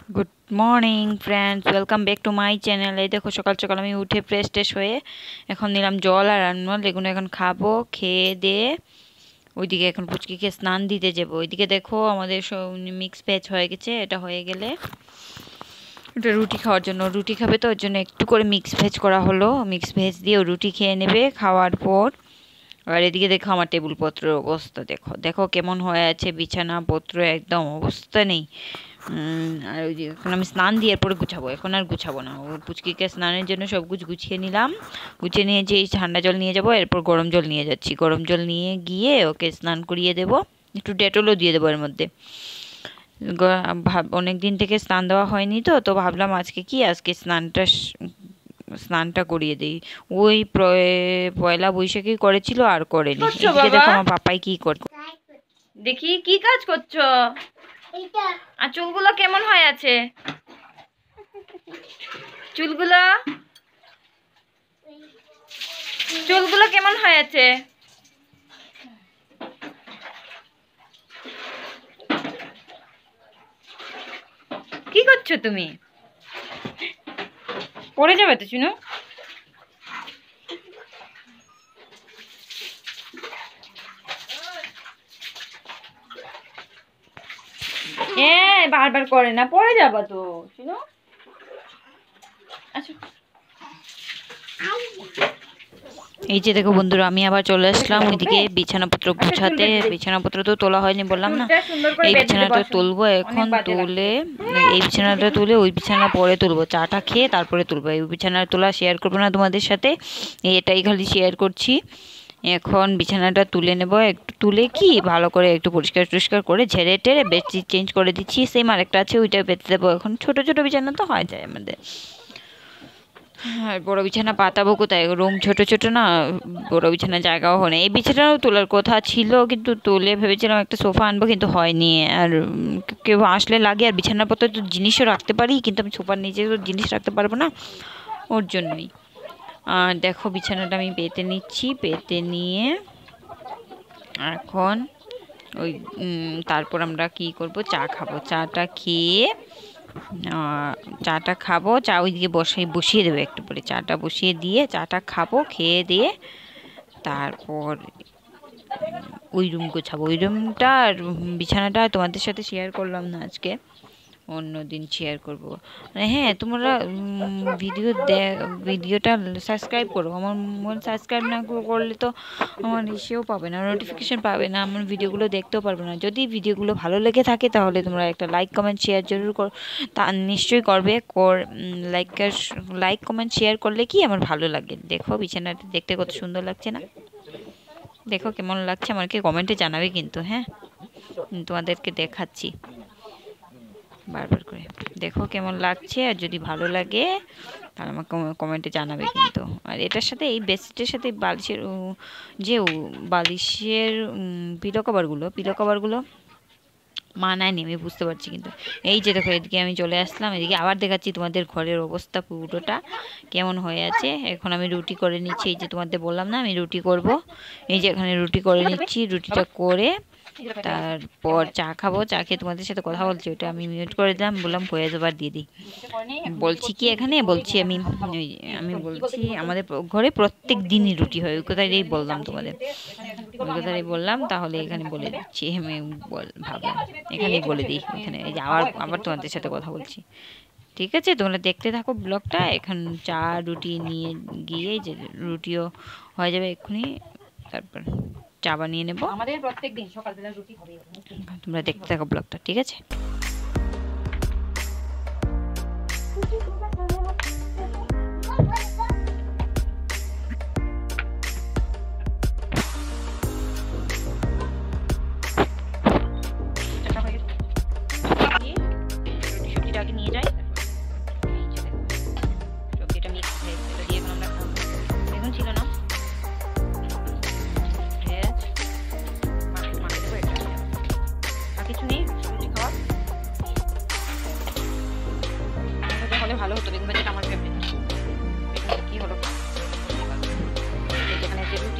Good morning friends, welcome back to my channel. এই দেখো সকাল সকাল আমি উঠে ফ্রেশ ট্রেশ হয়ে এখন নিলাম জল আর আনমল, এগুলো এখন খাবো। খেয়ে দিয়ে ওইদিকে এখন পুচকিকে স্নান দিতে যাবো। ওইদিকে দেখো আমাদের সব মিক্স ভেজ হয়ে গেছে। এটা হয়ে গেলে এটা রুটি খাওয়ার জন্য, রুটি খাবে তো ওর জন্য একটু করে মিক্স ভেজ করা হলো। মিক্স ভেজ দিয়ে ও রুটি খেয়ে নেবে খাওয়ার পর। আর এদিকে দেখো আমার টেবিল পত্রের অবস্থা, দেখো দেখো কেমন হয়ে আছে, বিছানা পত্র একদম অবস্থা নেই। আর ওই যে এখন আমি স্নান দিয়ে এরপরে গুছাবো, এখন আর গুছাবো না। ও পুচকিকে স্নানের জন্য সব কিছু গুছিয়ে নিলাম। গুছিয়ে নিয়ে যে এই ঠান্ডা জল নিয়ে যাব, এরপর গরম জল নিয়ে যাচ্ছি। গরম জল নিয়ে গিয়ে ওকে স্নান করিয়ে দেবো, একটু ডেটলও দিয়ে দেবো এর মধ্যে। অনেক দিন থেকে স্নান দেওয়া হয়নি, তো ভাবলাম আজকে স্নানটা করিয়ে দিই। ওই পয়লা বৈশাখী করেছিল আর করেনি। এদিকে দেখো আমার পাপাই কি করছে, দেখি কি কাজ করছো। আর চুলগুলো কেমন হয়ে আছে? চুলগুলো চুলগুলো কেমন হয়ে আছে? কি করছো তুমি? পড়ে যাবে তো শুনো। বারবার করে না, পড়ে যাবা তো শুনো। আচ্ছা, এই যে দেখো বন্ধুরা, আমি আবার চলে আসলাম ওইদিকে বিছানাপত্র গুছাতে। বিছানাপত্র তো তোলা হয়নি বললাম না, এই বিছানাটা তুলবো এখন। তুলে এই বিছানাটা তুলে ওই বিছানা পরে তুলবো, চাটা খেয়ে তারপরে তুলবো। এই বিছানা তোলা শেয়ার করবো না তোমাদের সাথে, এটাই খালি শেয়ার করছি। এখন বিছানাটা তুলে নেব, একটু তুলে কি ভালো করে একটু পরিষ্কার টরিষ্কার করে ঝেড়ে টেরে বেডশিট চেঞ্জ করে দিচ্ছি। সেম আরেকটা আছে, ওইটা পেতে দেবো। এখন ছোট ছোট বিছানা তো হয়ে যায় আমাদের, আর বড় বিছানা পাতাবো কোথায়, রুম ছোট ছোট না, বড় বিছানা জায়গাও হয় না। এই বিছানাও তোলার কথা ছিল, কিন্তু তুলে ভেবেছিলাম একটা সোফা আনবো, কিন্তু হয়নি। আর কেউ আসলে লাগে, আর বিছানার পত্র তো জিনিসও রাখতে পারি, কিন্তু আমি সোফার নিচে তো জিনিস রাখতে পারবো না, ওর জন্যই। আর দেখো বিছানাটা আমি পেতে নিচ্ছি, পেতে নিয়ে এখন ওই তারপর আমরা কি করব, চা খাবো। চাটা খেয়ে চাটা খাবো, চা ওইদিকে বসিয়ে দেবো একটু পরে। চাটা বসিয়ে দিয়ে চাটা খাবো, খেয়ে দিয়ে তারপর ওই রুম গোছাবো। ওই রুমটা আর বিছানাটা তোমাদের সাথে শেয়ার করলাম না আজকে, অন্য দিন শেয়ার করবো। মানে হ্যাঁ, তোমরা ভিডিওটা সাবস্ক্রাইব করো। আমার সাবস্ক্রাইব না করলে তো আমার ইসেও পাবে না, নোটিফিকেশন পাবে না, আমার ভিডিওগুলো দেখতেও পারবে না। যদি ভিডিওগুলো ভালো লেগে থাকে তাহলে তোমরা একটা লাইক কমেন্ট শেয়ার জরুর করো, তা নিশ্চয়ই করবে। লাইক কমেন্ট শেয়ার করলে কি আমার ভালো লাগে। দেখো বিছানাটা দেখতে কত সুন্দর লাগছে না? দেখো কেমন লাগছে আমাকে কমেন্টে জানাবে কিন্তু। হ্যাঁ, তোমাদেরকে দেখাচ্ছি বারবার করে, দেখো কেমন লাগছে। আর যদি ভালো লাগে তাহলে আমাকে কমেন্টে জানাবে কিন্তু। আর এটার সাথে এই বেডশিটের সাথে বালিশের পিলো কভারগুলো মানায়নি, আমি বুঝতে পারছি। কিন্তু এই যে দেখো, এদিকে আমি চলে আসলাম, এদিকে আবার দেখাচ্ছি তোমাদের ঘরের অবস্থা পুরোটা কেমন হয়ে আছে। এখন আমি রুটি করে নিচ্ছি, এই যে তোমাদের বললাম না আমি রুটি করব। এই যে এখানে রুটি করে নিচ্ছি, রুটিটা করে তারপর চা খাবো। চা খেয়ে তোমাদের সাথে কথা বলছি, ওটা আমি মিউট করে দিলাম, বললাম ভয়েস ওভার দিয়ে দিই। বলছি কি এখানে বলছি আমি বলছি আমাদের ঘরে প্রত্যেক দিনই রুটি হয়, ওই কথাটাই বললাম তোমাদের, ওই কথাটাই বললাম। তাহলে এখানে বলে দিচ্ছি, আমি ভাবলাম এখানেই বলে দিই। এখানে এই যে আবার তোমাদের সাথে কথা বলছি। ঠিক আছে, তোমরা দেখতে থাকো ব্লগটা। এখন চা রুটি নিয়ে গিয়ে যে রুটিও হয়ে যাবে এক্ষুনি, তারপর চা বানিয়ে নেবো। আমাদের প্রত্যেকদিন সকালবেলা রুটি হবে। তোমরা দেখতে থাকো ব্লগটা, ঠিক আছে? সবজিটা আগে নিয়ে যাই, সবজিটা মিক্স ভেজ এটা দিয়ে এখন আমরা খাবো। বেগুন ছিল না, ভেজ মাছ দেবো, এটা আর কিছু নেই। রুটি খাওয়া হলে ভালো হতো, বেগুন ভাজাটা আমার ফেভারিট। কি হলো, যেখানে যে রুটি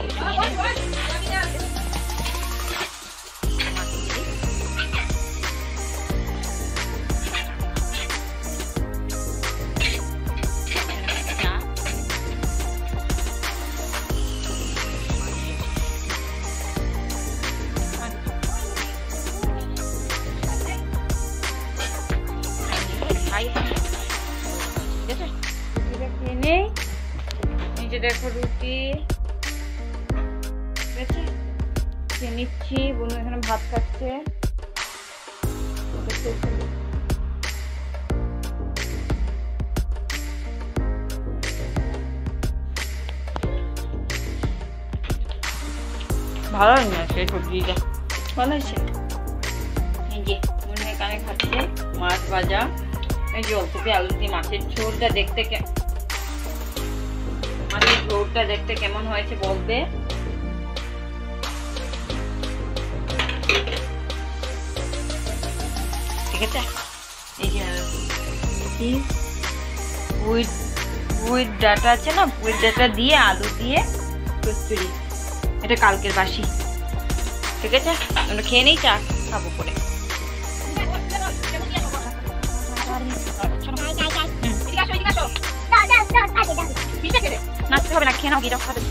দেখো রুটি, ঠিক আছে, খেয়ে নিচ্ছি। বোনু এখানে ভাত খাচ্ছে। ভালো হয়নি আজকে সবজিটা, ভালো হয়েছে। এই যে বোনু এখানে খাচ্ছে মাছ ভাজা, এই যে ওলকপি আলু দিয়ে মাছের ঝোলটা দেখতে মাছের ঝোলটা দেখতে কেমন হয়েছে বলবে। ঠিক আছে, এই যে উইথ ডাটা আছে না, উইথ ডাটা দিয়ে আলু দিয়ে কচুরি, এটা কালকের বাসি। ঠিক আছে, আমরা খেয়ে নেই, চা খাবো পরে। নাচতে হবে না, খেয়ে নাও, গিয়ে খাবে।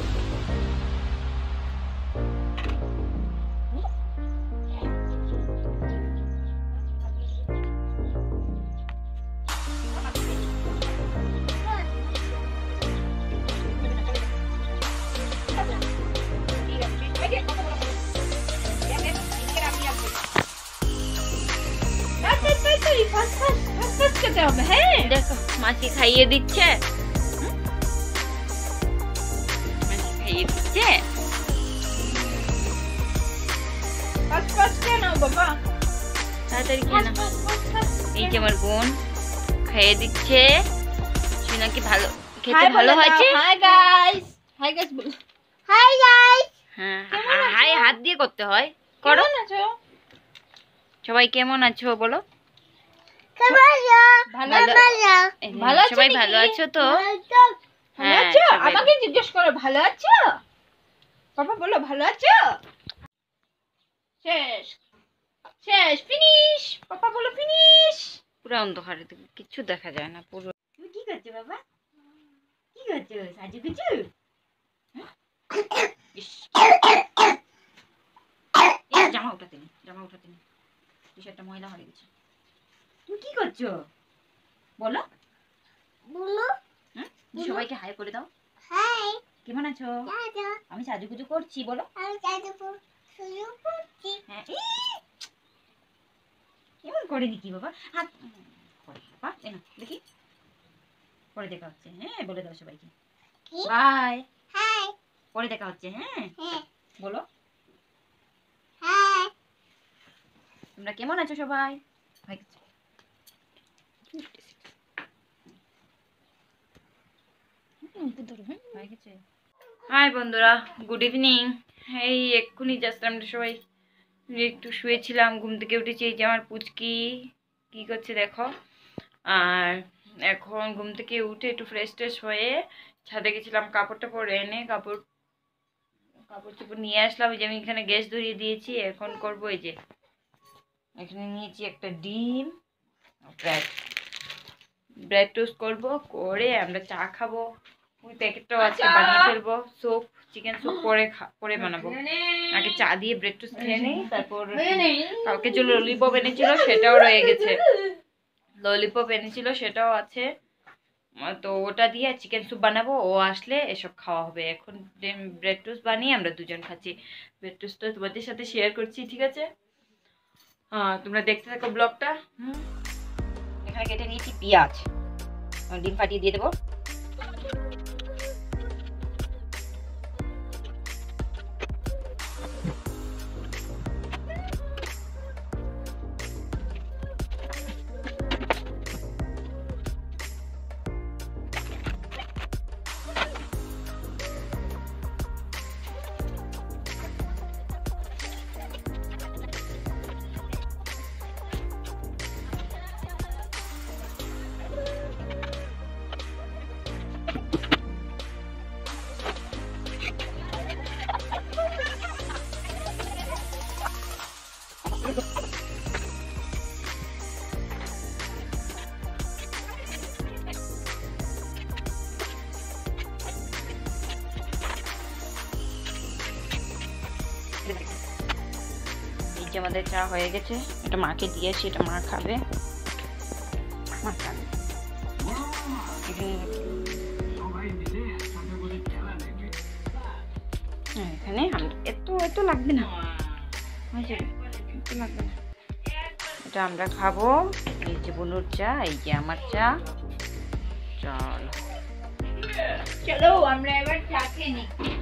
দেখো মাছি খাইয়ে দিচ্ছে, তাড়াতাড়ি খেয়ে নাও। এই যে আমার বোন খাইয়ে দিচ্ছে, নাকি ভালো খেতে ভালো হয়েছে। হ্যাঁ, হাই হাত দিয়ে করতে হয়, করো। সবাই কেমন আছো বলো? সবাই ভালো আছো তো? আমাকে জিজ্ঞেস করো ভালো আছো? বাবা বলো ভালো আছো? শেষ শেষ, ফিনিশ। পাপা বলো ফিনিশ। পুরো অন্ধকারে কিছু দেখা যায় না পুরো। তুমি কি করছো বাবা? কি করছো? সাজু কিছু জামা উঠাতে নি, টি শার্টটা ময়লা হয়ে গেছে। তুমি কি করছো বলো? সবাইকে হাই করে দাও। হাই, কেমন আছো? আমি সাজুগুজু করছি, বলো। কেমন করে দেখি বাবা, হাত দেখি, পরে দেখা হচ্ছে। হ্যাঁ বলে দাও সবাইকে বাই। পরে দেখা হচ্ছে। হ্যাঁ বলো, তোমরা কেমন আছো সবাই? হাই বন্ধুরা, গুড ইভিনিং। এই এক্ষুনি জাস্ট আমরা সবাই একটু শুয়েছিলাম, ঘুম থেকে উঠেছি। এই যে আমার পুচকি কি করছে দেখো। আর এখন ঘুম থেকে উঠে একটু ফ্রেশ ট্রেশ হয়ে ছাদে গেছিলাম, কাপড় টাপড় এনে কাপড় চোপড় নিয়ে আসলাম। এই যে আমি এখানে গ্যাস ধরিয়ে দিয়েছি, এখন করবো। এই যে এখানে নিয়েছি একটা ডিম, ব্রেড টোস্ট করবো, করে আমরা চা খাবো। ওই প্যাকেটটাও আজকে বানিয়ে ফেলবো। স্যুপ, চিকেন স্যুপ পরে বানাবো। আগে চা দিয়ে ব্রেড টোস্ট খেয়ে নেই, তারপর কালকে যে ললিপপ এনেছিল সেটাও রয়ে গেছে, সেটাও আছে, তো ওটা দিয়ে চিকেন স্যুপ বানাবো। ও আসলে এসব খাওয়া হবে। এখন ব্রেড টোস্ট বানিয়ে আমরা দুজন খাচ্ছি। ব্রেড টোস্টটা তোমাদের সাথে শেয়ার করছি, ঠিক আছে? হ্যাঁ, তোমরা দেখতে থাকো ব্লগটা। এখানে কেটে নিয়েছি পেঁয়াজ, ডিম ফাটিয়ে দিয়ে দেবো। এই যে আমাদের চা হয়ে গেছে, এটা মাকে দিয়েছি, এটা মা খাবে। এখানে এত এত লাগবে না, হয়ে যাবে, এত লাগবে না। এটা আমরা খাবো। এই যে বনুর চা, এই যে আমার চা। চলো চলো আমরা এবার চা খেয়ে নিই।